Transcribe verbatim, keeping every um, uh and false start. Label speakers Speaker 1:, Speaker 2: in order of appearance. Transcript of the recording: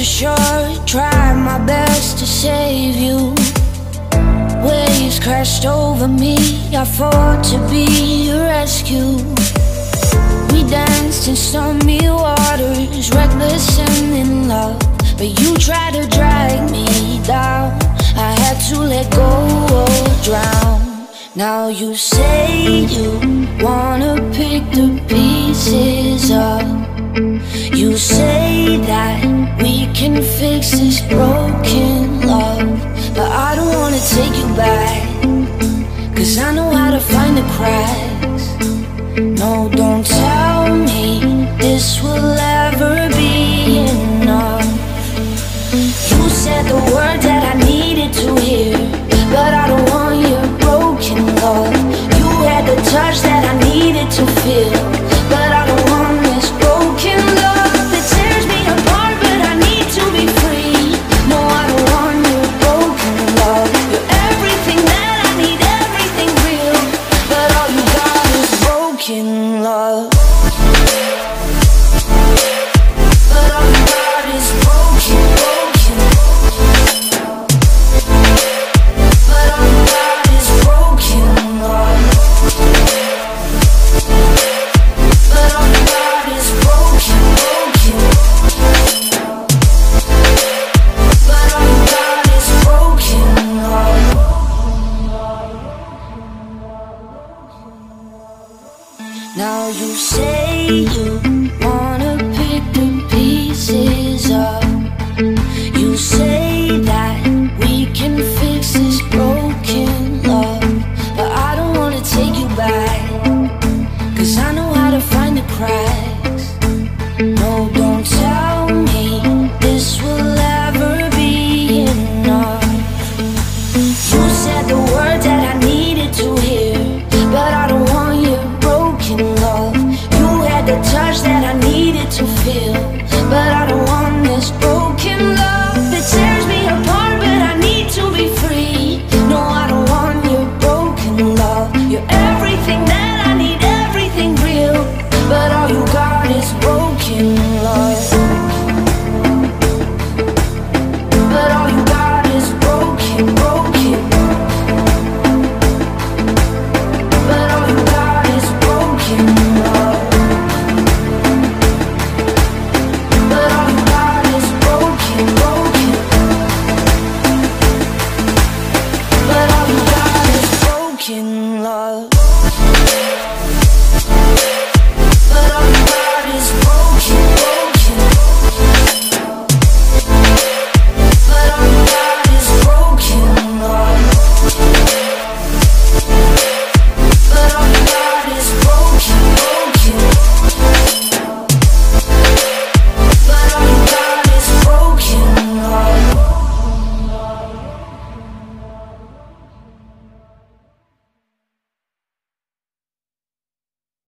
Speaker 1: the shore, tried my best to save you. Waves crashed over me, I fought to be your rescue. We danced in stormy waters, reckless and in love, but you tried to drag me down. I had to let go or drown. Now you say you wanna pick the pieces up. You say that we can fix this broken love, but I don't wanna take you back, cause I know how to find the cracks. No, don't tell me this will ever be enough. You said the words that I needed to hear, but I don't want your broken love. You had the touch that I needed to feel,